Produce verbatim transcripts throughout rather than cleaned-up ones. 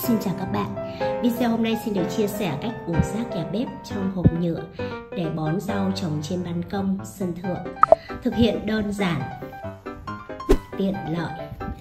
Xin chào các bạn. Video hôm nay xin được chia sẻ cách ủ rác nhà bếp trong hộp nhựa để bón rau trồng trên ban công, sân thượng. Thực hiện đơn giản, tiện lợi,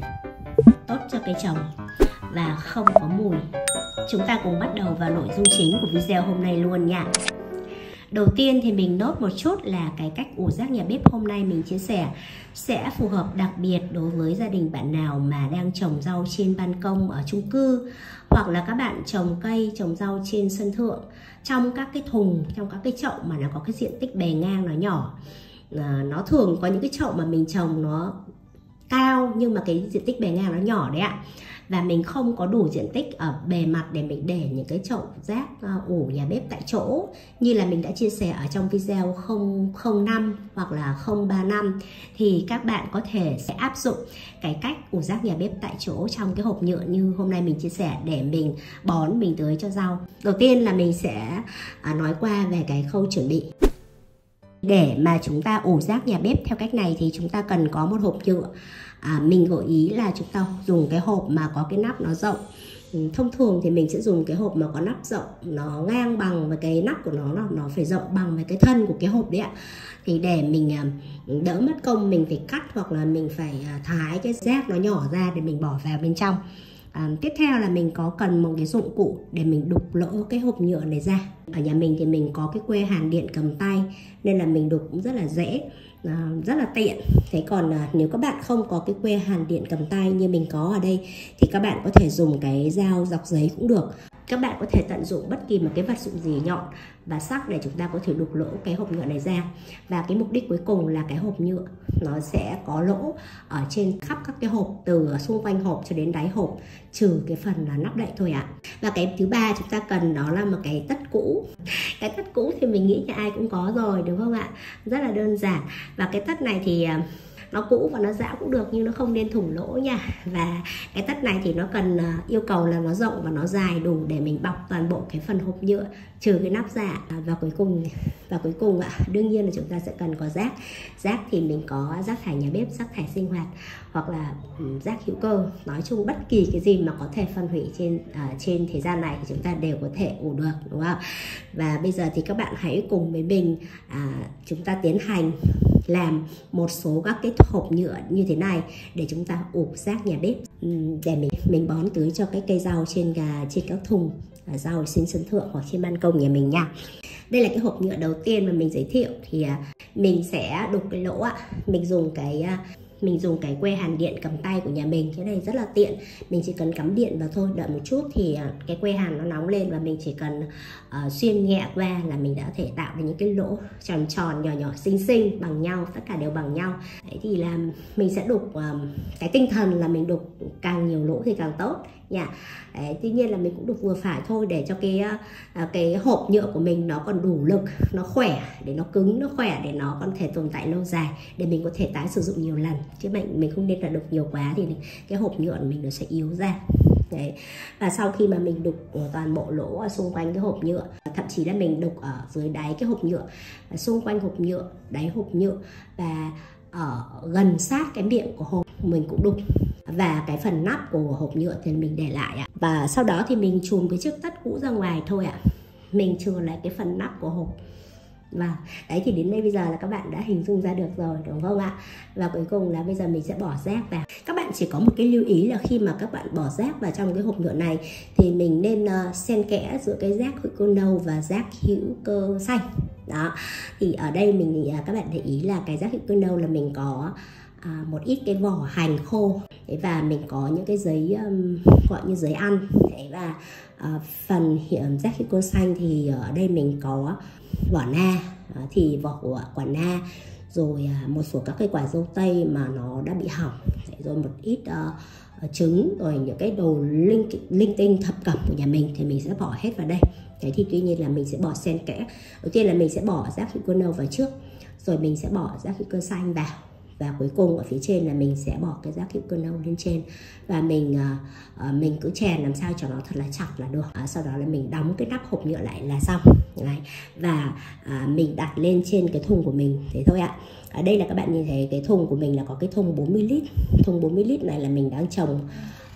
tốt cho cây trồng và không có mùi. Chúng ta cùng bắt đầu vào nội dung chính của video hôm nay luôn nha. Đầu tiên thì mình nốt một chút là cái cách ủ rác nhà bếp hôm nay mình chia sẻ sẽ phù hợp đặc biệt đối với gia đình bạn nào mà đang trồng rau trên ban công ở chung cư, hoặc là các bạn trồng cây, trồng rau trên sân thượng trong các cái thùng, trong các cái chậu mà nó có cái diện tích bề ngang nó nhỏ. À, nó thường có những cái chậu mà mình trồng nó cao nhưng mà cái diện tích bề ngang nó nhỏ đấy ạ. Và mình không có đủ diện tích ở bề mặt để mình để những cái chậu rác ủ nhà bếp tại chỗ như là mình đã chia sẻ ở trong video không không năm hoặc là không ba năm, thì các bạn có thể sẽ áp dụng cái cách ủ rác nhà bếp tại chỗ trong cái hộp nhựa như hôm nay mình chia sẻ để mình bón, mình tưới cho rau. Đầu tiên là mình sẽ nói qua về cái khâu chuẩn bị. Để mà chúng ta ủ rác nhà bếp theo cách này thì chúng ta cần có một hộp nhựa. À, mình gợi ý là chúng ta dùng cái hộp mà có cái nắp nó rộng. Thông thường thì mình sẽ dùng cái hộp mà có nắp rộng, nó ngang bằng với cái nắp của nó, nó nó phải rộng bằng với cái thân của cái hộp đấy ạ. Thì để mình đỡ mất công mình phải cắt hoặc là mình phải thái cái rác nó nhỏ ra để mình bỏ vào bên trong. À, tiếp theo là mình có cần một cái dụng cụ để mình đục lỗ cái hộp nhựa này ra. Ở nhà mình thì mình có cái que hàn điện cầm tay nên là mình đục cũng rất là dễ, à, rất là tiện. Thế còn à, nếu các bạn không có cái que hàn điện cầm tay như mình có ở đây thì các bạn có thể dùng cái dao dọc giấy cũng được. Các bạn có thể tận dụng bất kỳ một cái vật dụng gì nhọn và sắc để chúng ta có thể đục lỗ cái hộp nhựa này ra. Và cái mục đích cuối cùng là cái hộp nhựa nó sẽ có lỗ ở trên khắp các cái hộp, từ xung quanh hộp cho đến đáy hộp, trừ cái phần là nắp đậy thôi ạ. Và cái thứ ba chúng ta cần đó là một cái tất cũ. Cái tất cũ thì mình nghĩ nhà ai cũng có rồi đúng không ạ? Rất là đơn giản. Và cái tất này thì nó cũ và nó dão cũng được nhưng nó không nên thủng lỗ nha. Và cái tất này thì nó cần yêu cầu là nó rộng và nó dài đủ để mình bọc toàn bộ cái phần hộp nhựa trừ cái nắp ra. Và cuối cùng và cuối cùng ạ, đương nhiên là chúng ta sẽ cần có rác. Rác thì mình có rác thải nhà bếp, rác thải sinh hoạt hoặc là rác hữu cơ. Nói chung bất kỳ cái gì mà có thể phân hủy trên uh, trên thế gian này thì chúng ta đều có thể ủ được, đúng không? Và bây giờ thì các bạn hãy cùng với mình uh, chúng ta tiến hành làm một số các cái hộp nhựa như thế này để chúng ta ủ rác nhà bếp, để mình mình bón tưới cho cái cây rau trên gà trên các thùng rau trên sân thượng hoặc trên ban công nhà mình nha. Đây là cái hộp nhựa đầu tiên mà mình giới thiệu, thì mình sẽ đục cái lỗ ạ. Mình dùng cái mình dùng cái que hàn điện cầm tay của nhà mình, cái này rất là tiện. Mình chỉ cần cắm điện vào thôi, đợi một chút thì cái que hàn nó nóng lên và mình chỉ cần uh, xuyên nhẹ qua là mình đã có thể tạo ra những cái lỗ tròn tròn nhỏ nhỏ xinh xinh bằng nhau, tất cả đều bằng nhau. Đấy thì là mình sẽ đục, uh, cái tinh thần là mình đục càng nhiều lỗ thì càng tốt nha. Đấy, tuy nhiên là mình cũng đục vừa phải thôi để cho cái uh, cái hộp nhựa của mình nó còn đủ lực, nó khỏe, để nó cứng, nó khỏe để nó còn thể tồn tại lâu dài, để mình có thể tái sử dụng nhiều lần. Chứ mình mình không nên là đục nhiều quá thì cái hộp nhựa của mình nó sẽ yếu ra. Đấy. Và sau khi mà mình đục toàn bộ lỗ ở xung quanh cái hộp nhựa, thậm chí là mình đục ở dưới đáy cái hộp nhựa, xung quanh hộp nhựa, đáy hộp nhựa và ở gần sát cái miệng của hộp mình cũng đục. Và cái phần nắp của hộp nhựa thì mình để lại ạ. Và sau đó thì mình chùm cái chiếc tất cũ ra ngoài thôi ạ. Mình chừa lại cái phần nắp của hộp. Và đấy thì đến đây bây giờ là các bạn đã hình dung ra được rồi đúng không ạ? Và cuối cùng là bây giờ mình sẽ bỏ rác vào. Các bạn chỉ có một cái lưu ý là khi mà các bạn bỏ rác vào trong cái hộp nhựa này thì mình nên uh, xen kẽ giữa cái rác hữu cơ nâu và rác hữu cơ xanh. Đó. Thì ở đây mình uh, các bạn để ý là cái rác hữu cơ nâu là mình có À, một ít cái vỏ hành khô. Đấy, và mình có những cái giấy um, gọi như giấy ăn. Đấy, và uh, phần hiện rác hữu cơ xanh thì ở đây mình có vỏ na, uh, thì vỏ của quả na, rồi uh, một số các cái quả dâu tây mà nó đã bị hỏng. Đấy, rồi một ít uh, trứng, rồi những cái đồ linh linh tinh thập cẩm của nhà mình thì mình sẽ bỏ hết vào đây. Đấy, thì tuy nhiên là mình sẽ bỏ xen kẽ. Đầu tiên là mình sẽ bỏ rác hữu cơ nâu vào trước, rồi mình sẽ bỏ rác hữu cơ xanh vào, và cuối cùng ở phía trên là mình sẽ bỏ cái rác hữu cơ nâu lên trên. Và mình uh, uh, mình cứ chèn làm sao cho nó thật là chặt là được. uh, Sau đó là mình đóng cái nắp hộp nhựa lại là xong. Đấy. Và uh, mình đặt lên trên cái thùng của mình, thế thôi ạ. Ở đây là các bạn nhìn thấy cái thùng của mình là có cái thùng bốn mươi lít. Thùng bốn mươi lít này là mình đang trồng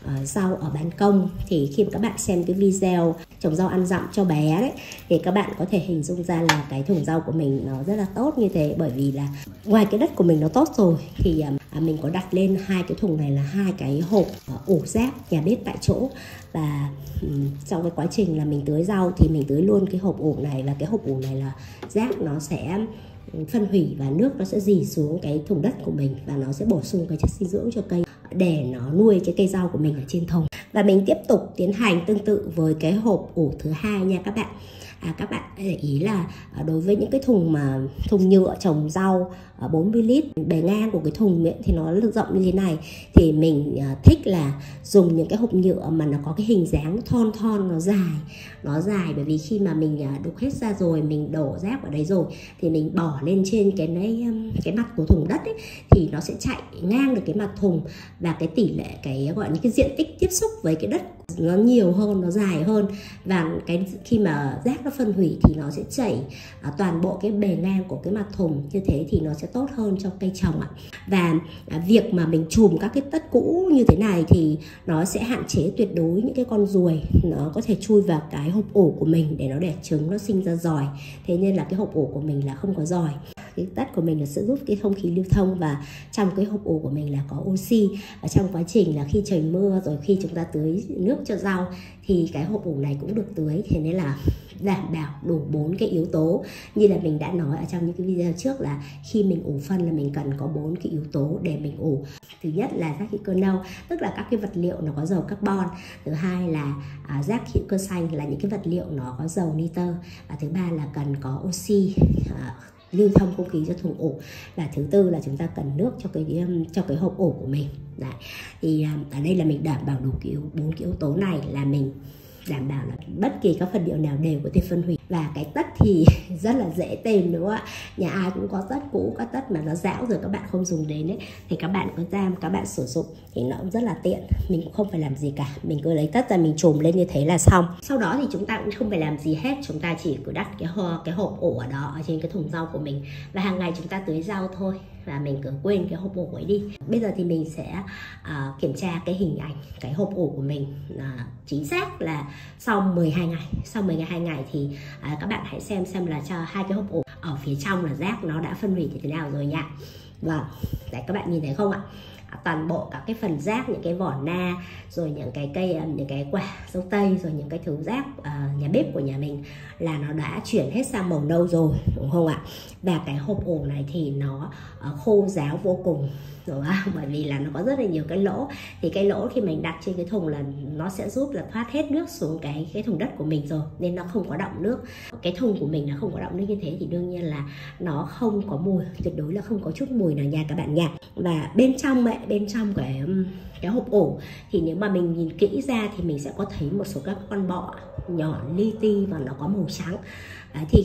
uh, rau ở ban công. Thì khi mà các bạn xem cái video trồng rau ăn dặm cho bé đấy, thì các bạn có thể hình dung ra là cái thùng rau của mình nó rất là tốt như thế. Bởi vì là ngoài cái đất của mình nó tốt rồi thì uh, mình có đặt lên hai cái thùng này là hai cái hộp uh, ủ rác nhà bếp tại chỗ. Và um, trong cái quá trình là mình tưới rau thì mình tưới luôn cái hộp ủ này, và cái hộp ủ này là rác nó sẽ phân hủy và nước nó sẽ rỉ xuống cái thùng đất của mình, và nó sẽ bổ sung cái chất dinh dưỡng cho cây để nó nuôi cái cây rau của mình ở trên thùng. Và mình tiếp tục tiến hành tương tự với cái hộp ủ thứ hai nha các bạn. À, các bạn để ý là đối với những cái thùng mà thùng nhựa trồng rau bốn mươi lít, bề ngang của cái thùng ấy, thì nó rộng như thế này, thì mình thích là dùng những cái hộp nhựa mà nó có cái hình dáng thon thon, nó dài nó dài bởi vì khi mà mình đục hết ra rồi, mình đổ rác vào đấy rồi, thì mình bỏ lên trên cái này, cái mặt của thùng đất ấy, thì nó sẽ chạy ngang được cái mặt thùng, và cái tỷ lệ cái gọi là cái diện tích tiếp xúc với cái đất nó nhiều hơn, nó dài hơn, và cái khi mà rác nó phân hủy thì nó sẽ chảy à, toàn bộ cái bề ngang của cái mặt thùng. Như thế thì nó sẽ tốt hơn cho cây trồng ạ. Và à, việc mà mình chùm các cái tất cũ như thế này thì nó sẽ hạn chế tuyệt đối những cái con ruồi nó có thể chui vào cái hộp ủ của mình để nó đẻ trứng, nó sinh ra giòi. Thế nên là cái hộp ủ của mình là không có giòi. Cái tất của mình là sẽ giúp cái không khí lưu thông, và trong cái hộp ủ của mình là có oxy. Ở trong quá trình là khi trời mưa rồi khi chúng ta tưới nước cho rau thì cái hộp ủ này cũng được tưới. Thế nên là đảm bảo đủ bốn cái yếu tố như là mình đã nói ở trong những cái video trước, là khi mình ủ phân là mình cần có bốn cái yếu tố để mình ủ. Thứ nhất là rác hữu cơ nâu, tức là các cái vật liệu nó có dầu carbon. Thứ hai là à, rác hữu cơ xanh là những cái vật liệu nó có dầu nitơ. Và thứ ba là cần có oxy à, lưu thông không khí cho thùng ủ. Và thứ tư là chúng ta cần nước cho cái cho cái hộp ủ của mình. Đấy. Thì ở đây là mình đảm bảo đủ cái bốn cái yếu tố này, là mình đảm bảo là bất kỳ các vật liệu nào đều có thể phân hủy. Và cái tất thì rất là dễ tìm, đúng không ạ? Nhà ai cũng có tất cũ, các tất mà nó rão rồi các bạn không dùng đến ấy, thì các bạn có ra các bạn sử dụng thì nó cũng rất là tiện. Mình cũng không phải làm gì cả, mình cứ lấy tất ra mình chùm lên như thế là xong. Sau đó thì chúng ta cũng không phải làm gì hết, chúng ta chỉ cứ đặt cái hộp, cái hộp ủ ở đó, ở trên cái thùng rau của mình, và hàng ngày chúng ta tưới rau thôi, và mình cứ quên cái hộp ủ ấy đi. Bây giờ thì mình sẽ uh, kiểm tra cái hình ảnh cái hộp ủ của mình uh, chính xác là sau mười hai ngày. Sau mười hai ngày thì uh, các bạn hãy xem xem là cho hai cái hộp ủ ở phía trong là rác nó đã phân hủy như thế nào rồi nha. Vâng, đấy các bạn nhìn thấy không ạ? Toàn bộ các cái phần rác, những cái vỏ na, rồi những cái cây, những cái quả dâu tây, rồi những cái thứ rác uh, nhà bếp của nhà mình là nó đã chuyển hết sang màu nâu rồi, đúng không ạ? Và cái hộp ủ này thì nó uh, khô ráo vô cùng, đúng không? Bởi vì là nó có rất là nhiều cái lỗ, thì cái lỗ khi mình đặt trên cái thùng là nó sẽ giúp là thoát hết nước xuống cái cái thùng đất của mình rồi, nên nó không có đọng nước. Cái thùng của mình là không có đọng nước như thế thì đương nhiên là nó không có mùi, tuyệt đối là không có chút mùi nào nha các bạn nha. Và bên trong ấy, bên trong cái cái hộp ủ thì nếu mà mình nhìn kỹ ra thì mình sẽ có thấy một số các con bọ nhỏ li ti và nó có màu trắng. Đấy, thì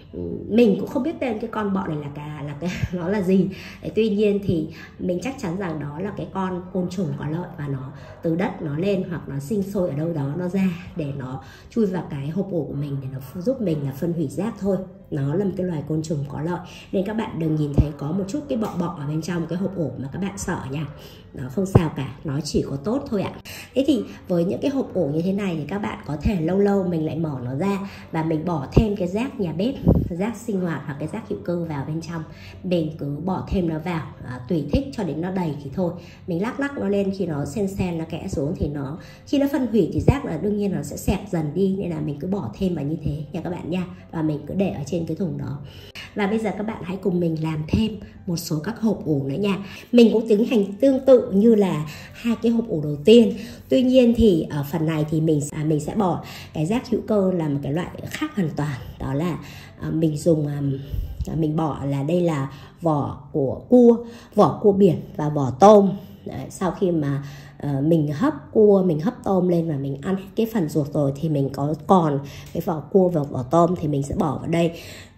mình cũng không biết tên cái con bọ này là cả là cái nó là gì. Đấy, tuy nhiên thì mình chắc chắn rằng đó là cái con côn trùng có lợi, và nó từ đất nó lên hoặc nó sinh sôi ở đâu đó nó ra để nó chui vào cái hộp ủ của mình để nó giúp mình là phân hủy rác thôi. Nó là một cái loài côn trùng có lợi, nên các bạn đừng nhìn thấy có một chút cái bọ bọ ở bên trong cái hộp ủ mà các bạn sợ nha. Nó không sao cả, nó chỉ có tốt thôi ạ. Thế thì với những cái hộp ủ như thế này thì các bạn có thể lâu lâu mình lại mở nó ra và mình bỏ thêm cái rác nhà bếp, rác sinh hoạt hoặc cái rác hữu cơ vào bên trong. Mình cứ bỏ thêm nó vào à, tùy thích cho đến nó đầy thì thôi. Mình lắc lắc nó lên, khi nó sen sen nó kẽ xuống thì nó khi nó phân hủy thì rác là đương nhiên nó sẽ xẹp dần đi, nên là mình cứ bỏ thêm vào như thế nha các bạn nha. Và mình cứ để ở trên cái thùng đó. Và bây giờ các bạn hãy cùng mình làm thêm một số các hộp ủ nữa nha. Mình cũng tiến hành tương tự như là hai cái hộp ủ đầu tiên. Tuy nhiên thì ở phần này thì mình à, mình sẽ bỏ cái rác hữu cơ là một cái loại khác hoàn toàn. Đó là à, mình dùng à, mình bỏ là đây là vỏ của cua, vỏ cua biển và vỏ tôm. Đấy, sau khi mà uh, mình hấp cua, mình hấp tôm lên và mình ăn cái phần ruột rồi thì mình có còn cái vỏ cua và vỏ tôm thì mình sẽ bỏ vào đây.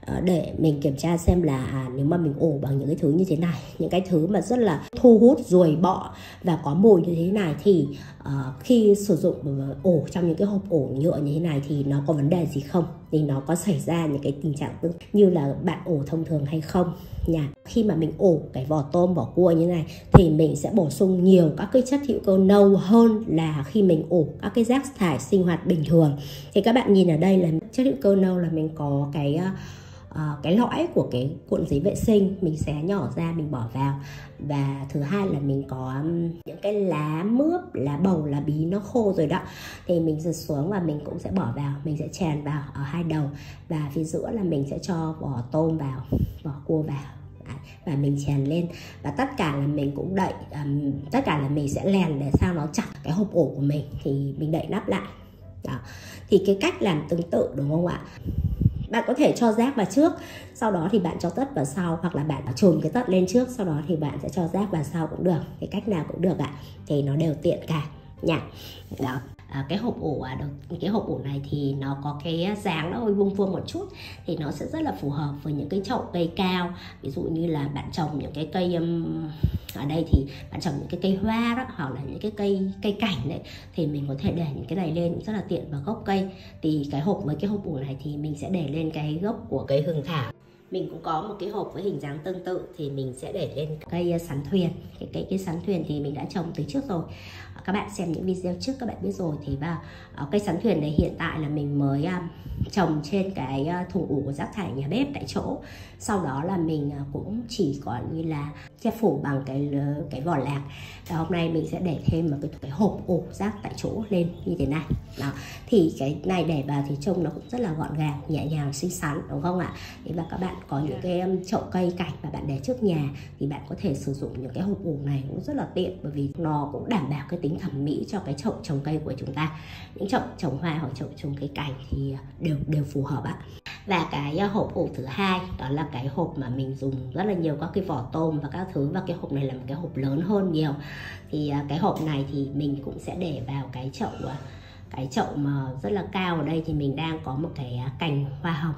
để mình kiểm tra xem là à, nếu mà mình ủ bằng những cái thứ như thế này, những cái thứ mà rất là thu hút ruồi bọ và có mùi như thế này, thì uh, khi sử dụng ủ trong những cái hộp ủ nhựa như thế này thì nó có vấn đề gì không, thì nó có xảy ra những cái tình trạng tương như là bạn ủ thông thường hay không nha. Khi mà mình ủ cái vỏ tôm, vỏ cua như này thì mình sẽ bổ sung nhiều các cái chất hữu cơ nâu hơn là khi mình ủ các cái rác thải sinh hoạt bình thường. Thì các bạn nhìn ở đây là chất hữu cơ nâu là mình có cái uh, cái lõi của cái cuộn giấy vệ sinh, mình xé nhỏ ra mình bỏ vào. Và thứ hai là mình có um, những cái lá mướp, lá bầu, lá bí nó khô rồi đó, thì mình giật xuống và mình cũng sẽ bỏ vào, mình sẽ chèn vào ở hai đầu, và phía giữa là mình sẽ cho vỏ tôm vào, vỏ cua vào và mình chèn lên, và tất cả là mình cũng đậy, um, tất cả là mình sẽ lèn để sao nó chặt cái hộp ủ của mình, thì mình đậy nắp lại đó. Thì cái cách làm tương tự đúng không ạ? Bạn có thể cho rác vào trước, sau đó thì bạn cho tất vào sau, hoặc là bạn chùm cái tất lên trước, sau đó thì bạn sẽ cho rác vào sau cũng được, cái cách nào cũng được ạ, thì nó đều tiện cả nha. Đó. À, cái hộp ủ à, cái hộp ủ này thì nó có cái dáng nó hơi vuông vuông một chút, thì nó sẽ rất là phù hợp với những cái chậu cây cao. Ví dụ như là bạn trồng những cái cây um, ở đây thì bạn trồng những cái cây hoa đó, hoặc là những cái cây cây cảnh đấy, thì mình có thể để những cái này lên rất là tiện vào gốc cây. Thì cái hộp với cái hộp ủ này thì mình sẽ để lên cái gốc của cây hương thảo. Mình cũng có một cái hộp với hình dáng tương tự, thì mình sẽ để lên cây sắn thuyền. Cái cây cây sắn thuyền thì mình đã trồng từ trước rồi. Các bạn xem những video trước các bạn biết rồi. Thì và cây sắn thuyền này hiện tại là mình mới um, trồng trên cái thùng ủ của rác thải nhà bếp tại chỗ. Sau đó là mình cũng chỉ có như là che phủ bằng cái cái vỏ lạc. Và hôm nay mình sẽ để thêm một cái, cái hộp ủ rác tại chỗ lên như thế này. Đó. Thì cái này để vào thì trông nó cũng rất là gọn gàng, nhẹ nhàng, xinh xắn đúng không ạ? Thì và các bạn có những cái chậu cây cảnh mà bạn để trước nhà thì bạn có thể sử dụng những cái hộp ủ này cũng rất là tiện, bởi vì nó cũng đảm bảo cái tính thẩm mỹ cho cái chậu trồng cây của chúng ta. Những chậu trồng hoa hoặc chậu trồng cây cảnh thì đều đều phù hợp ạ. Và cái hộp ủ thứ hai đó là cái hộp mà mình dùng rất là nhiều các cái vỏ tôm và các thứ, và cái hộp này là một cái hộp lớn hơn nhiều. Thì cái hộp này thì mình cũng sẽ để vào cái chậu cái chậu mà rất là cao. Ở đây thì mình đang có một cái cành hoa hồng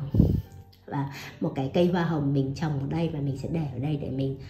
và một cái cây hoa hồng mình trồng ở đây, và mình sẽ để ở đây để mình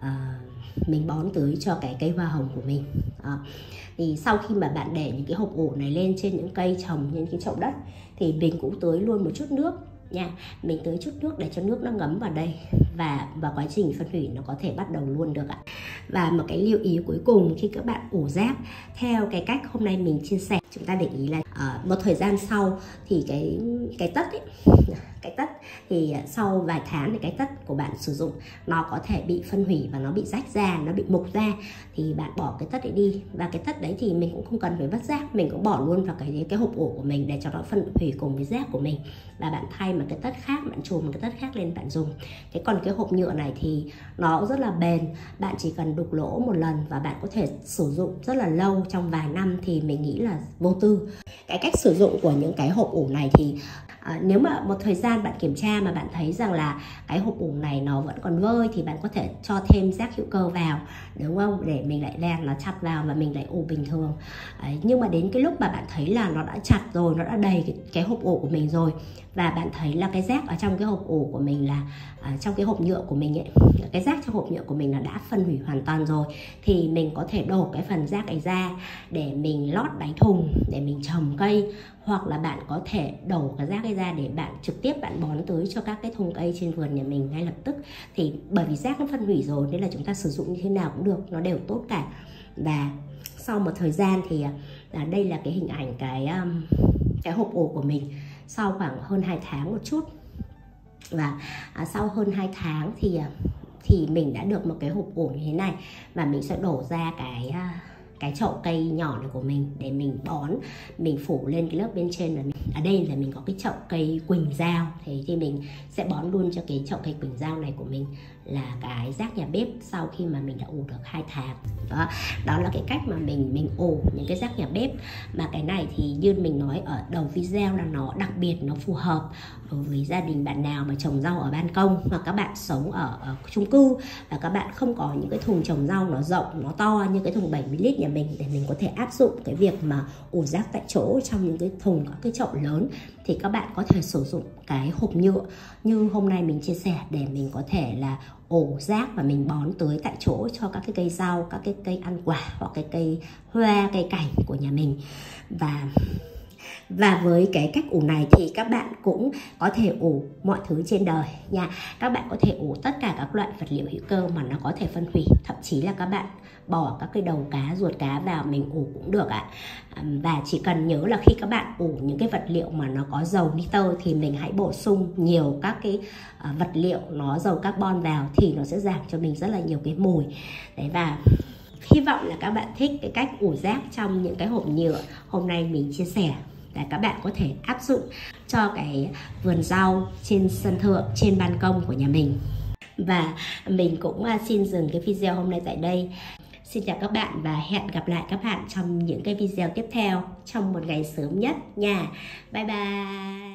uh, mình bón tưới cho cái cây hoa hồng của mình. uh, Thì sau khi mà bạn để những cái hộp ủ này lên trên những cây trồng, trên cái chậu đất, thì mình cũng tưới luôn một chút nước nha. Mình tưới chút nước để cho nước nó ngấm vào đây, và và quá trình phân hủy nó có thể bắt đầu luôn được ạ. Và một cái lưu ý cuối cùng khi các bạn ủ rác theo cái cách hôm nay mình chia sẻ, chúng ta để ý là uh, một thời gian sau thì cái cái tất ấy, cái tất thì sau vài tháng thì cái tất của bạn sử dụng nó có thể bị phân hủy và nó bị rách ra, nó bị mục ra, thì bạn bỏ cái tất đấy đi. Và cái tất đấy thì mình cũng không cần phải vứt rác, mình cũng bỏ luôn vào cái cái hộp ủ của mình để cho nó phân hủy cùng với rác của mình, và bạn thay một cái tất khác, bạn chùm một cái tất khác lên bạn dùng. Thế còn cái hộp nhựa này thì nó rất là bền, bạn chỉ cần đục lỗ một lần và bạn có thể sử dụng rất là lâu, trong vài năm thì mình nghĩ là vô tư. Cái cách sử dụng của những cái hộp ủ này thì À, nếu mà một thời gian bạn kiểm tra mà bạn thấy rằng là cái hộp ủ này nó vẫn còn vơi, thì bạn có thể cho thêm rác hữu cơ vào, đúng không? Để mình lại len nó chặt vào và mình lại ủ bình thường. à, Nhưng mà đến cái lúc mà bạn thấy là nó đã chặt rồi, nó đã đầy cái, cái hộp ủ của mình rồi, và bạn thấy là cái rác ở trong cái hộp ủ của mình là à, trong cái hộp nhựa của mình ấy, cái rác trong hộp nhựa của mình là đã phân hủy hoàn toàn rồi, thì mình có thể đổ cái phần rác ấy ra để mình lót đáy thùng để mình trồng cây, hoặc là bạn có thể đổ cái rác ấy ra để bạn trực tiếp bạn bón tưới cho các cái thùng cây trên vườn nhà mình ngay lập tức. Thì bởi vì rác nó phân hủy rồi nên là chúng ta sử dụng như thế nào cũng được, nó đều tốt cả. Và sau một thời gian thì à, đây là cái hình ảnh cái um, cái hộp ủ của mình sau khoảng hơn hai tháng một chút. Và à, sau hơn hai tháng thì thì mình đã được một cái hộp ủ như thế này, và mình sẽ đổ ra cái cái chậu cây nhỏ này của mình để mình bón, mình phủ lên cái lớp bên trên. Là ở đây là mình có cái chậu cây quỳnh dao, thế thì mình sẽ bón luôn cho cái chậu cây quỳnh dao này của mình là cái rác nhà bếp sau khi mà mình đã ủ được hai tháng. Đó, đó là cái cách mà mình mình ủ những cái rác nhà bếp. Mà cái này thì như mình nói ở đầu video là nó đặc biệt, nó phù hợp đối với gia đình bạn nào mà trồng rau ở ban công, hoặc các bạn sống ở, ở chung cư và các bạn không có những cái thùng trồng rau nó rộng, nó to như cái thùng bảy mươi lít nhà mình, để mình có thể áp dụng cái việc mà ủ rác tại chỗ trong những cái thùng, các cái chậu lớn. Thì các bạn có thể sử dụng cái hộp nhựa như hôm nay mình chia sẻ, để mình có thể là ủ rác và mình bón tưới tại chỗ cho các cái cây rau, các cái cây ăn quả, hoặc cái cây hoa, cây cảnh của nhà mình. Và Và với cái cách ủ này thì các bạn cũng có thể ủ mọi thứ trên đời nha. Các bạn có thể ủ tất cả các loại vật liệu hữu cơ mà nó có thể phân hủy. Thậm chí là các bạn bỏ các cái đầu cá, ruột cá vào mình ủ cũng được ạ. Và chỉ cần nhớ là khi các bạn ủ những cái vật liệu mà nó có dầu nitơ thì mình hãy bổ sung nhiều các cái vật liệu nó dầu carbon vào, thì nó sẽ giảm cho mình rất là nhiều cái mùi. Đấy, và hy vọng là các bạn thích cái cách ủ rác trong những cái hộp nhựa hôm nay mình chia sẻ, và các bạn có thể áp dụng cho cái vườn rau trên sân thượng, trên ban công của nhà mình. Và mình cũng xin dừng cái video hôm nay tại đây. Xin chào các bạn và hẹn gặp lại các bạn trong những cái video tiếp theo trong một ngày sớm nhất nha. Bye bye.